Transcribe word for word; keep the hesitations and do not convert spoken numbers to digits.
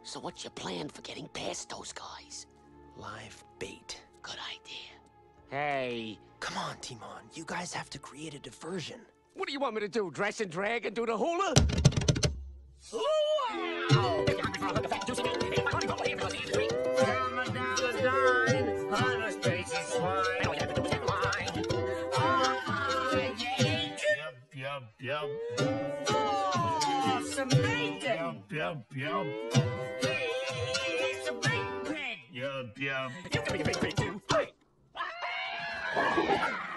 So what's your plan for getting past those guys? Live bait. Good idea. Hey. Come on, Timon. You guys have to create a diversion. What do you want me to do? Dress and drag and do the hula? Yep, yep. Oh, some bacon! Yep, yep, yep. It's a big pig! Yep, yep. You can be a big pig too. Hey.